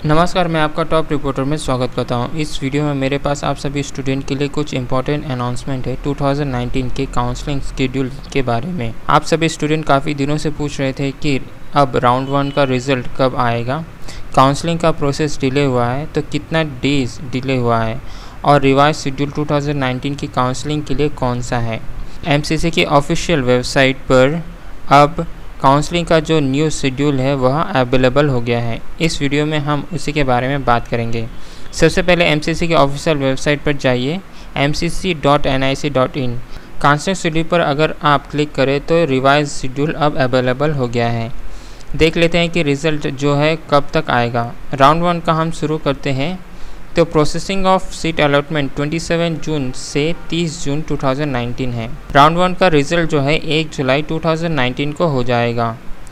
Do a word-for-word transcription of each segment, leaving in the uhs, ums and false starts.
नमस्कार, मैं आपका टॉप रिपोर्टर में स्वागत करता हूं। इस वीडियो में मेरे पास आप सभी स्टूडेंट के लिए कुछ इंपॉर्टेंट अनाउंसमेंट है दो हज़ार उन्नीस के काउंसलिंग शेड्यूल के बारे में। आप सभी स्टूडेंट काफ़ी दिनों से पूछ रहे थे कि अब राउंड वन का रिज़ल्ट कब आएगा, काउंसलिंग का प्रोसेस डिले हुआ है तो कितना डेज डिले हुआ है और रिवाइज शेड्यूल दो हज़ार उन्नीस की काउंसलिंग के लिए कौन सा है। एमसीसी की ऑफिशियल वेबसाइट पर अब काउंसलिंग का जो न्यू शेड्यूल है वह अवेलेबल हो गया है। इस वीडियो में हम उसी के बारे में बात करेंगे। सबसे पहले एमसीसी की ऑफिशियल वेबसाइट पर जाइए M C C dot N I C dot in. Counselling schedule पर अगर आप क्लिक करें तो रिवाइज शेड्यूल अब अवेलेबल हो गया है। देख लेते हैं कि रिज़ल्ट जो है कब तक आएगा। राउंड वन का हम शुरू करते हैं तो प्रोसेसिंग ऑफ सीट अलॉटमेंट सत्ताईस जून से तीस जून दो हज़ार उन्नीस है। राउंड वन का रिज़ल्ट जो है एक जुलाई दो हज़ार उन्नीस को हो जाएगा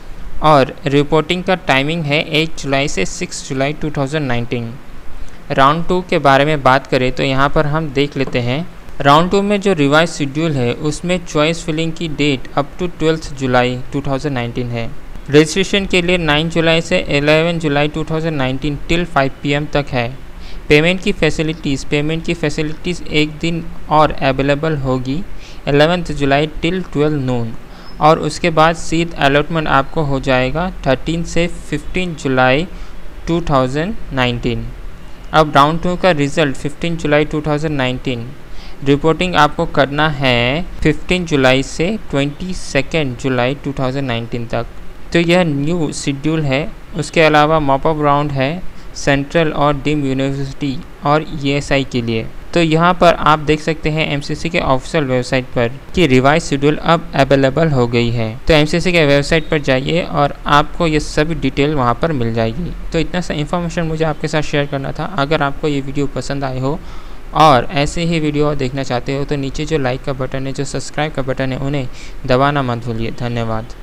और रिपोर्टिंग का टाइमिंग है एक जुलाई से छह जुलाई दो हज़ार उन्नीस। राउंड टू के बारे में बात करें तो यहाँ पर हम देख लेते हैं। राउंड टू में जो रिवाइज शेड्यूल है उसमें चॉइस फिलिंग की डेट अप टू ट्वेल्थ जुलाई दो हज़ार उन्नीस है। रजिस्ट्रेशन के लिए नौ जुलाई से ग्यारह जुलाई दो हज़ार उन्नीस टिल फाइव पी एम तक है। पेमेंट की फैसिलिटीज़ पेमेंट की फैसिलिटीज़ एक दिन और अवेलेबल होगी ग्यारह जुलाई टिल ट्वेल्व नून और उसके बाद सीट अलॉटमेंट आपको हो जाएगा तेरह से पंद्रह जुलाई दो हज़ार उन्नीस। अब राउंड टू का रिज़ल्ट पंद्रह जुलाई दो हज़ार उन्नीस, रिपोर्टिंग आपको करना है पंद्रह जुलाई से बाईस जुलाई दो हज़ार उन्नीस तक। तो यह न्यू शेड्यूल है। उसके अलावा मॉप अप राउंड है सेंट्रल और डीम यूनिवर्सिटी और ई एस आई के लिए। तो यहाँ पर आप देख सकते हैं एमसीसी के ऑफिशियल वेबसाइट पर कि रिवाइज शेड्यूल अब अवेलेबल हो गई है। तो एमसीसी के वेबसाइट पर जाइए और आपको ये सभी डिटेल वहाँ पर मिल जाएगी। तो इतना सा इन्फॉर्मेशन मुझे आपके साथ शेयर करना था। अगर आपको ये वीडियो पसंद आए हो और ऐसे ही वीडियो देखना चाहते हो तो नीचे जो लाइक का बटन है, जो सब्सक्राइब का बटन है, उन्हें दबाना मत भूलिए। धन्यवाद।